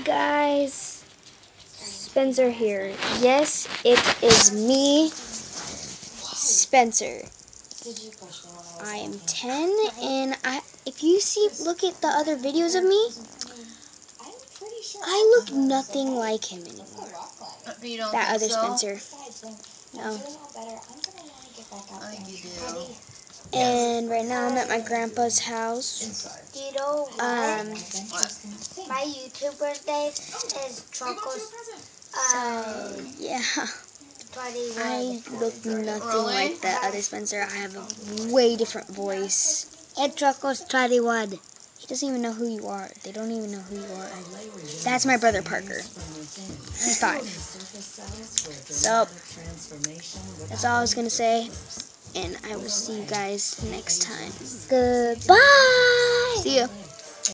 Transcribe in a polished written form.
guys, Spencer here. Yes, it is me, Spencer. I am 10, and if you look at the other videos of me, I look nothing like him anymore. That other Spencer. No. I think you do. And right now I'm at my grandpa's house. Do you know what? My YouTube birthday is Choco's, Yeah. 21. I look nothing like that other Spencer. I have a way different voice. It's Choco's 21. He doesn't even know who you are. They don't even know who you are. That's my brother Parker. He's 5. So, that's all I was going to say. And I will see you guys next time. Goodbye! See ya.